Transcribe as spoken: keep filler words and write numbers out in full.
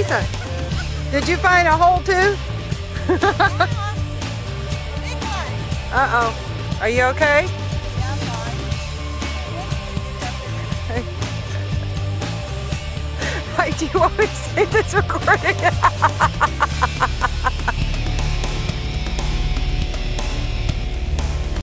Teresa, did you find a hole too? Uh-oh. Are you okay? Yeah, I'm fine. Why do you always say this recording?